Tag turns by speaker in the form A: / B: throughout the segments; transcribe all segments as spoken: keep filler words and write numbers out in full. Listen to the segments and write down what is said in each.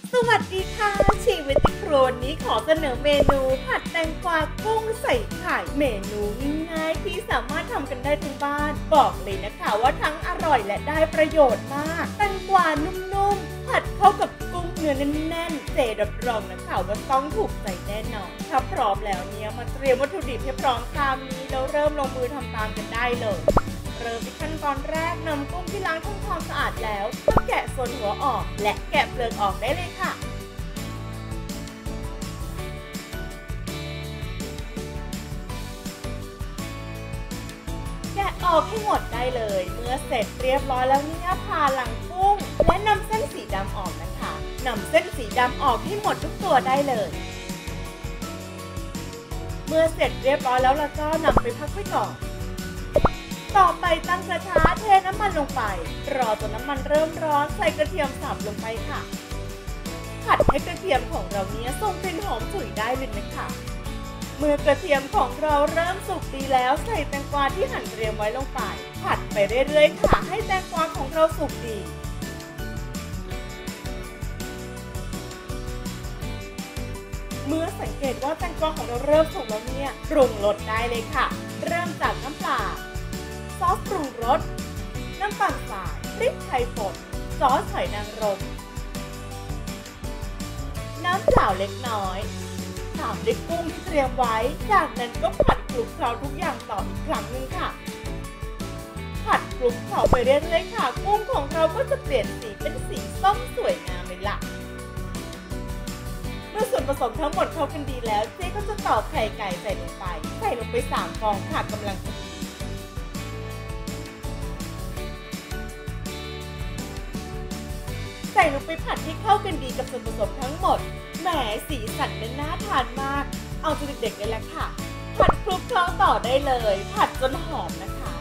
A: สวัสดีค่ะชีวิตติครัวนี้ขอเสนอเมนูผัดแตงกวากุ้งใส่ไข่เมนูง่ายๆที่สามารถทำกันได้ทั้งบ้านบอกเลยนะคะว่าทั้งอร่อยและได้ประโยชน์มากแตงกวานุ่มๆผัดเข้ากับกุ้งเนื้อแน่นๆเจรับรองนะคะว่าต้องถูกใจแน่นอนถ้าพร้อมแล้วเนี่ยมาเตรียมวัตถุดิบให้พร้อมตามนี้แล้วเริ่มลงมือทำตามกันได้เลยเริ่มที่ขั้นตอนแรกนำกุ้งที่ล้างทำความสะอาดแล้วก็แกะส่วนหัวออกและแกะเปลือกออกได้เลยค่ะแกะออกให้หมดได้เลยเมื่อเสร็จเรียบร้อยแล้วเนี่ยผ่าหลังกุ้งและนำเส้นสีดำออกนะคะนำเส้นสีดำออกให้หมดทุกตัวได้เลยเมื่อเสร็จเรียบร้อยแล้วเราก็นำไปพักไว้ก่อนต่อไปตั้งกระทะเทน้ำมันลงไปรอจนน้ำมันเริ่มร้อนใส่กระเทียมสับลงไปค่ะผัดให้กระเทียมของเราเนี้ยส่งกลิ่นหอมฉุยได้เลยนะคะเมื่อกระเทียมของเราเริ่มสุกดีแล้วใส่แตงกวาที่หั่นเตรียมไว้ลงไปผัดไปเรื่อยๆค่ะให้แตงกวาของเราสุกดีเมื่อสังเกตว่าแตงกวาของเราเริ่มสุกแล้วเนี่ยปรุงรสได้เลยค่ะเริ่มจากน้ำปลาซอสปรุงรสน้ำตาลทรายพริกไทยป่นซอสหอยนางรมน้ำเปล่าเล็กน้อยตามด้วยกุ้งที่เตรียมไว้จากนั้นก็ผัดคลุกเคล้าทุกอย่างต่ออีกครั้งหนึ่งค่ะผัดคลุกเคล้าไปเรื่อยๆค่ะกุ้งของเราก็จะเปลี่ยนสีเป็นสีส้มสวยงามเลยล่ะเมื่อส่วนผสมทั้งหมดเข้ากันดีแล้วเจ๊ก็จะตอกไข่ไก่ใส่ลงไปใส่ลงไปสามฟองค่ะกำลังดีใส่ลงไปผัดให้เข้ากันดีกับส่วนผสมทั้งหมดแหมสีสันน่าทานมากเอาใจเด็กๆเลยละค่ะผัดคลุกเคล้าต่อได้เลยผัดจนหอมนะคะ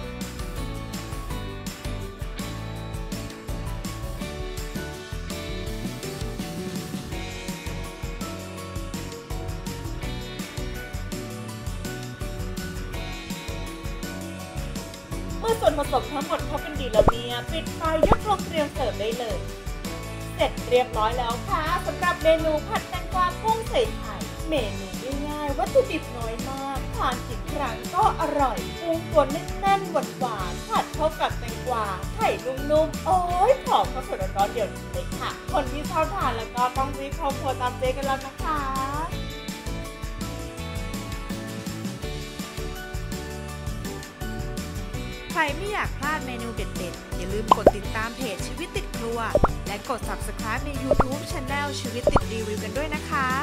A: เมื่อส่วนผสมทั้งหมดเข้ากันดีแล้วเนี่ยปิดไฟยกลงเตรียมเสิร์ฟได้เลยเสร็จเรียบร้อยแล้วค่ะสำหรับเมนูผัดแตงกวากุ้งใส่ไข่เมนูง่ายๆวัตถุดิบน้อยมากทานกี่ครั้งก็อร่อยกุ้งตัวแน่นๆหวานๆผัดเข้ากับแตงกวาไข่นุ่มๆโอ้ยหอมข้าวสวยร้อนๆเดี๋ยวนี้เลยค่ะคนที่ชอบทานแล้วก็ต้องรีบเข้าครัวตามเจ๊กันแล้วนะคะ
B: ใครไม่อยากพลาดเมนูเด็ดๆอย่าลืมกดติดตามเพจชีวิตติดครัวและกด ซับสไครบ์ ใน ยูทูบ ชาแนล ชีวิตติดรีวิวกันด้วยนะคะ